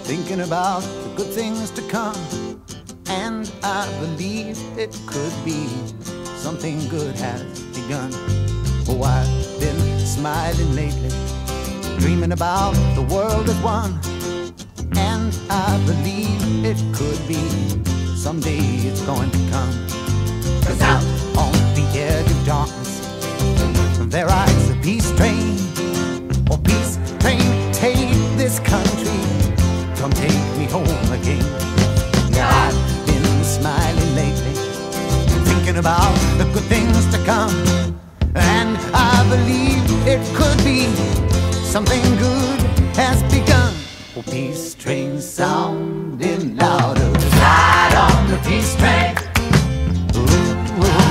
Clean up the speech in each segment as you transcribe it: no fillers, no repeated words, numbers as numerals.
thinking about the good things to come. And I believe it could be something good has begun. Oh, I've been smiling lately, dreaming about the world as one. And I believe it could be someday it's going to come. 'Cause out on the edge of darkness there rides a peace train. Oh, peace train, take this country, come take me home again. Now I've been smiling lately, thinking about the good things to come. And I believe it could be something good has begun. Oh, peace train sounding louder, ride on the peace train. Ooh, ooh.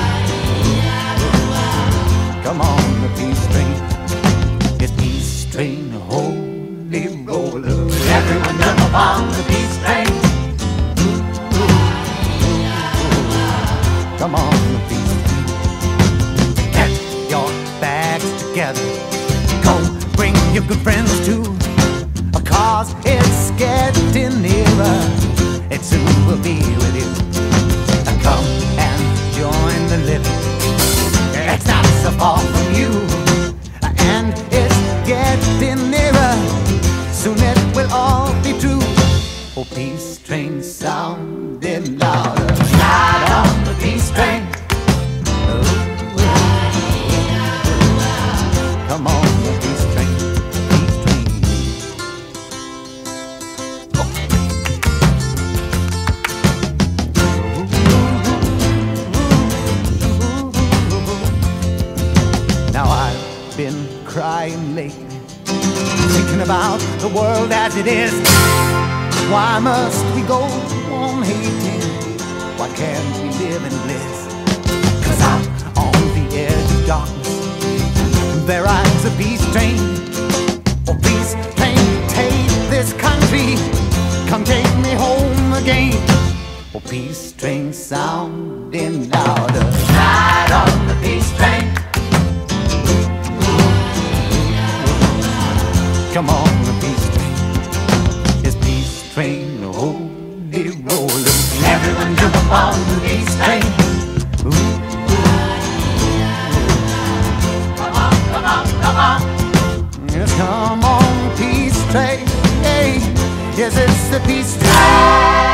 Come on, the peace train. Yes, peace train, holy roller. Everyone jump up on the peace train. Ooh, ooh. Come on, the peace train. Get your bags together, go bring your good friends too, 'cause it's getting nearer, it soon will be with you. Come and join the living, it's not so far from you. And it's getting nearer, soon it will all be true. Oh, peace train sounding louder, ride on the peace train. Come on, the peace train, peace train. Now I've been crying lately, thinking about the world as it is. Why must we go on hating? Why can't we live in bliss? 'Cause out on the edge of darkness there rides a peace train. Oh, peace train, take this country, come take me home again. Oh, peace train sounding louder, ride on the peace train. Come on, the peace train. This peace train, holy roller. Everyone jump up on the peace train. Ooh. Yes, come on, peace train. Hey, yes, it's the peace train.